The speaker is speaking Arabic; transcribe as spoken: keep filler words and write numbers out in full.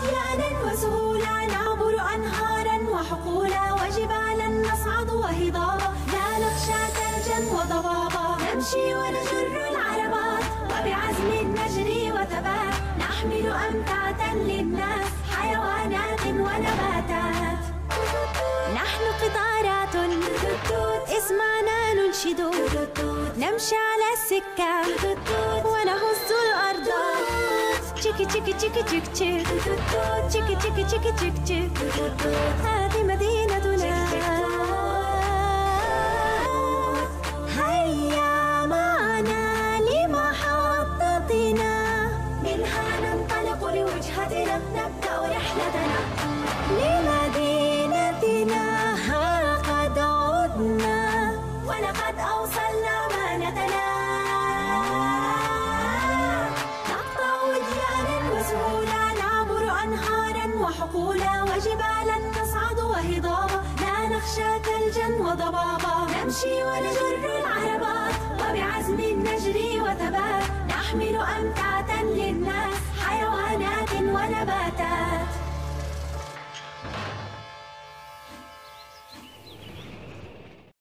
وديانا وسهولا، نعبر أنهارا وحقولا وجبالا نصعد وهضابا، لا نخشى ثلجا وضبابا، نمشي ونجر العربات وبعزم نجري وثبات، نحمل أمتعة للناس حيوانات ونباتات. نحن قطارات اسمعنا ننشد، نمشي على السكة ونهز الأرض، تشيكي تشيكي تشيكي تشيك تشيك تشيكي تشيكي تشيكي تشيك تشيك، هذه مدينتنا. هيا معنا لمحطتنا، منها ننطلق لوجهتنا، نبدأ رحلتنا لمدينتنا. ها قد عدنا ولقد أوصلنا أمانتنا، نقطع وديانا وسهولا، نعبر أنهارا وحقولا وجبالا نصعد وهضابا، لا نخشى ثلجا وضبابا، نمشي ونجر العربات وبعزم نجري وثبات، نحمل أمتعة للناس حيوانات ونباتات.